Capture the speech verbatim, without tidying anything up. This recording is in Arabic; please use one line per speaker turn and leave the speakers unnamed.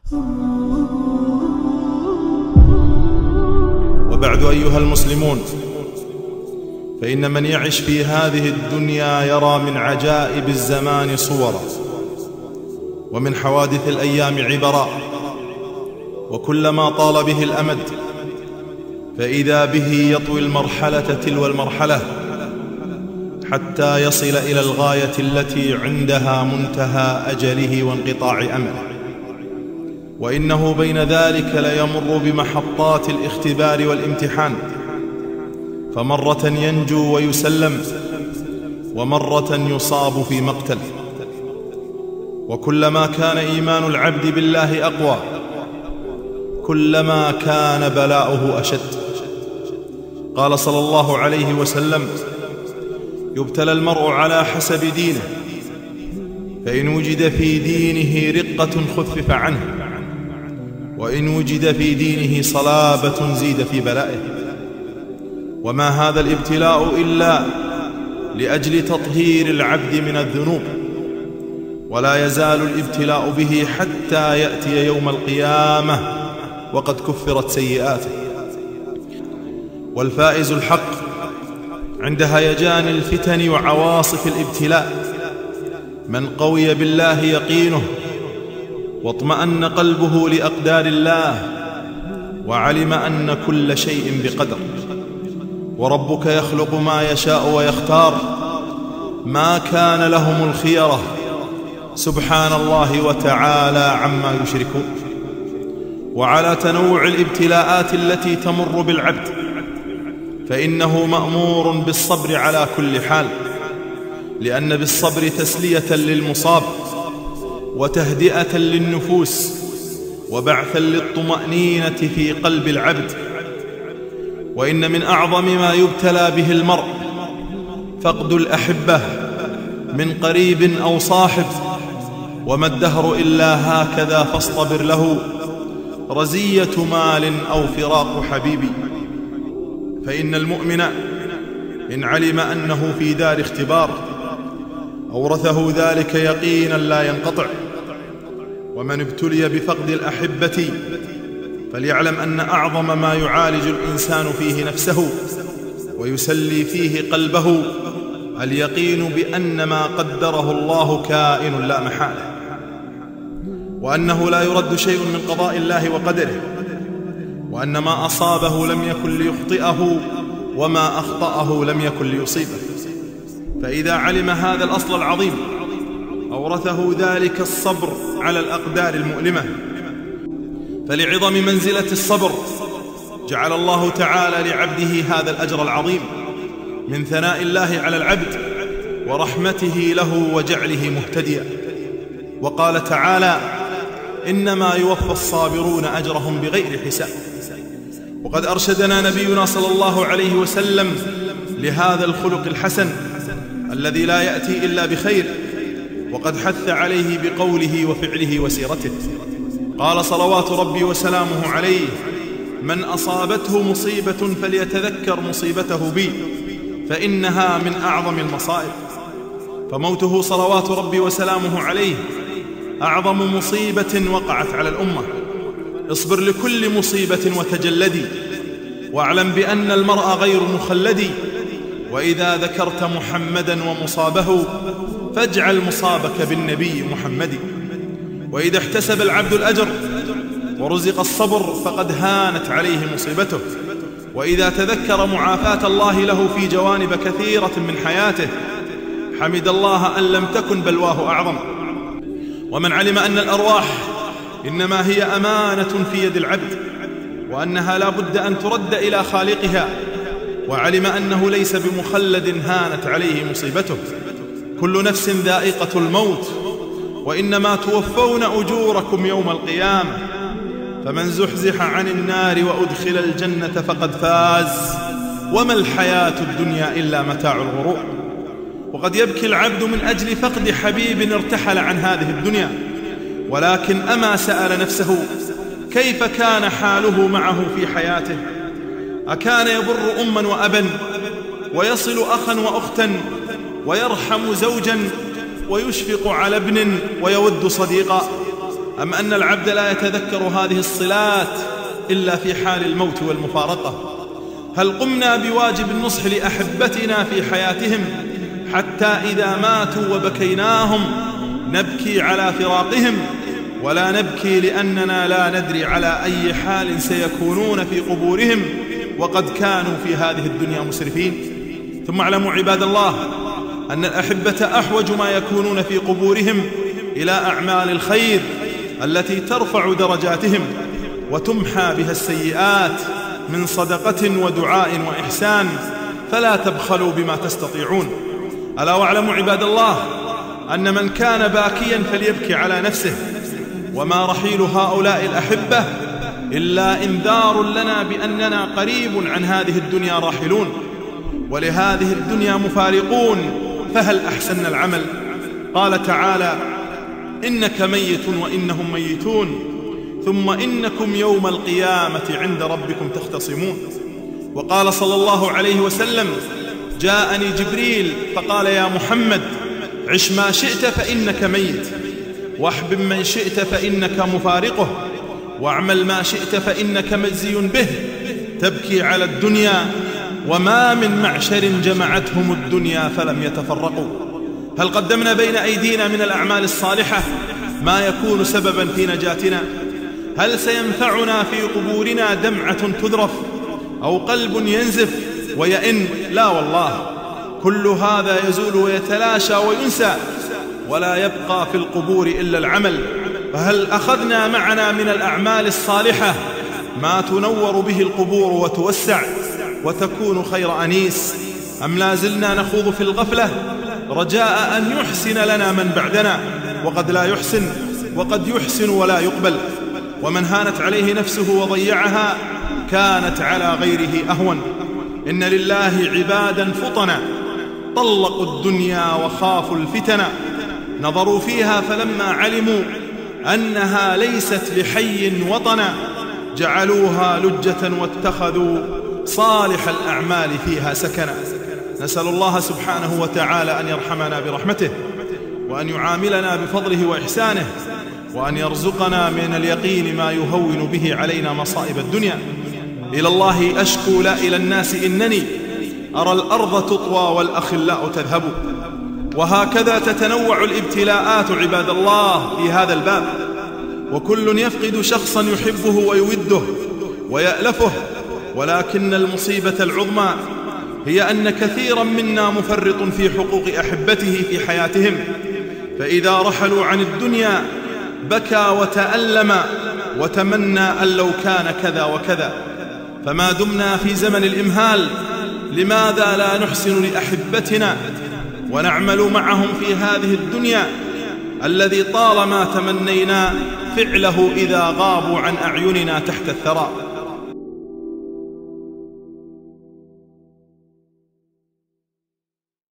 وبعد أيها المسلمون، فإن من يعش في هذه الدنيا يرى من عجائب الزمان صورا، ومن حوادث الأيام عبرا، وكلما طال به الأمد فإذا به يطوي المرحلة تلو المرحلة حتى يصل إلى الغاية التي عندها منتهى أجله وانقطاع أمله. وإنه بين ذلك ليمر بمحطات الاختبار والامتحان، فمرة ينجو ويسلم، ومرة يصاب في مقتل. وكلما كان إيمان العبد بالله أقوى كلما كان بلاؤه أشد. قال صلى الله عليه وسلم: يبتلى المرء على حسب دينه، فإن وجد في دينه رقة خفف عنه، وإن وجد في دينه صلابة زيد في بلائه. وما هذا الابتلاء إلا لأجل تطهير العبد من الذنوب، ولا يزال الابتلاء به حتى يأتي يوم القيامة وقد كفرت سيئاته. والفائز الحق عند هيجان الفتن وعواصف الابتلاء من قوي بالله يقينه، واطمأن قلبه لأقدار الله، وعلم أن كل شيء بقدر. وربك يخلق ما يشاء ويختار، ما كان لهم الخيرة، سبحان الله وتعالى عما يشركون. وعلى تنوع الابتلاءات التي تمر بالعبد فإنه مأمور بالصبر على كل حال، لأن بالصبر تسلية للمصاب، وتهدئة للنفوس، وبعثا للطمأنينة في قلب العبد. وإن من أعظم ما يبتلى به المرء فقد الأحبة من قريب أو صاحب، وما الدهر إلا هكذا فاصطبر له، رزية مال أو فراق حبيبي. فإن المؤمن إن علم أنه في دار اختبار أورثه ذلك يقينا لا ينقطع. ومن ابتلي بفقد الأحبة فليعلم أن أعظم ما يعالج الإنسان فيه نفسه ويسلي فيه قلبه اليقين بأن ما قدره الله كائن لا محالة، وأنه لا يرد شيء من قضاء الله وقدره، وأن ما أصابه لم يكن ليخطئه، وما أخطأه لم يكن ليصيبه. فإذا علم هذا الأصل العظيم أورثه ذلك الصبر على الأقدار المؤلمة. فلعظم منزلة الصبر جعل الله تعالى لعبده هذا الأجر العظيم من ثناء الله على العبد ورحمته له وجعله مهتديا. وقال تعالى: إنما يوفى الصابرون أجرهم بغير حساب. وقد أرشدنا نبينا صلى الله عليه وسلم لهذا الخلق الحسن الذي لا يأتي إلا بخير، وقد حث عليه بقوله وفعله وسيرته. قال صلوات ربي وسلامه عليه: من أصابته مصيبة فليتذكر مصيبته بي، فإنها من أعظم المصائب. فموته صلوات ربي وسلامه عليه أعظم مصيبة وقعت على الأمة. اصبر لكل مصيبة وتجلدي، واعلم بأن المرء غير مخلد. وإذا ذكرت محمدا ومصابه فاجعل مصابك بالنبي محمد. وإذا احتسب العبد الأجر ورزق الصبر فقد هانت عليه مصيبته. وإذا تذكر معافاة الله له في جوانب كثيرة من حياته حمد الله أن لم تكن بلواه أعظم. ومن علم أن الأرواح إنما هي أمانة في يد العبد، وأنها لا بد أن ترد إلى خالقها، وعلم أنه ليس بمخلد هانت عليه مصيبته. كل نفس ذائقة الموت، وإنما توفون أجوركم يوم القيامة، فمن زحزح عن النار وأدخل الجنة فقد فاز، وما الحياة الدنيا إلا متاع الغرور. وقد يبكي العبد من أجل فقد حبيب ارتحل عن هذه الدنيا، ولكن أما سأل نفسه كيف كان حاله معه في حياته؟ أكان يبر أما وأبا، ويصل أخا وأختا، ويرحم زوجا، ويشفق على ابن، ويود صديقا؟ أم أن العبد لا يتذكر هذه الصلات إلا في حال الموت والمفارقة؟ هل قمنا بواجب النصح لأحبتنا في حياتهم حتى إذا ماتوا وبكيناهم نبكي على فراقهم، ولا نبكي لأننا لا ندري على أي حال سيكونون في قبورهم وقد كانوا في هذه الدنيا مسرفين؟ ثم اعلموا عباد الله أن الأحبة أحوج ما يكونون في قبورهم إلى أعمال الخير التي ترفع درجاتهم وتمحى بها السيئات من صدقة ودعاء وإحسان، فلا تبخلوا بما تستطيعون. ألا واعلموا عباد الله أن من كان باكيا فليبكي على نفسه، وما رحيل هؤلاء الأحبة إلا إنذار لنا بأننا قريب عن هذه الدنيا راحلون، ولهذه الدنيا مفارقون، فهل أحسن العمل؟ قال تعالى: إنك ميت وإنهم ميتون ثم إنكم يوم القيامة عند ربكم تختصمون. وقال صلى الله عليه وسلم: جاءني جبريل فقال: يا محمد عش ما شئت فإنك ميت، واحبب من شئت فإنك مفارقه، واعمل ما شئت فإنك مجزي به. تبكي على الدنيا وما من معشر جمعتهم الدنيا فلم يتفرقوا. هل قدمنا بين أيدينا من الأعمال الصالحة ما يكون سببا في نجاتنا؟ هل سينفعنا في قبورنا دمعة تذرف أو قلب ينزف ويئن؟ لا والله، كل هذا يزول ويتلاشى وينسى، ولا يبقى في القبور إلا العمل. فهل أخذنا معنا من الأعمال الصالحة ما تنور به القبور وتوسع وتكون خير أنيس، أم لا زلنا نخوض في الغفلة رجاء أن يحسن لنا من بعدنا وقد لا يحسن، وقد يحسن ولا يقبل؟ ومن هانت عليه نفسه وضيعها كانت على غيره أهون. إن لله عبادا فطنا طلقوا الدنيا وخافوا الفتن، نظروا فيها فلما علموا أنها ليست لحي وطنا جعلوها لجة واتخذوا صالح الأعمال فيها سكنا. نسأل الله سبحانه وتعالى أن يرحمنا برحمته، وأن يعاملنا بفضله وإحسانه، وأن يرزقنا من اليقين ما يهون به علينا مصائب الدنيا. إلى الله أشكو لا إلى الناس إنني أرى الأرض تطوى والأخلاء تذهب. وهكذا تتنوع الابتلاءات عباد الله في هذا الباب، وكل يفقد شخصا يحبه ويوده ويألفه، ولكن المصيبة العظمى هي أن كثيرا منا مفرط في حقوق أحبته في حياتهم، فإذا رحلوا عن الدنيا بكى وتألم وتمنى أن لو كان كذا وكذا. فما دمنا في زمن الإمهال لماذا لا نحسن لأحبتنا ونعمل معهم في هذه الدنيا الذي طالما تمنينا فعله إذا غابوا عن أعيننا تحت الثرى؟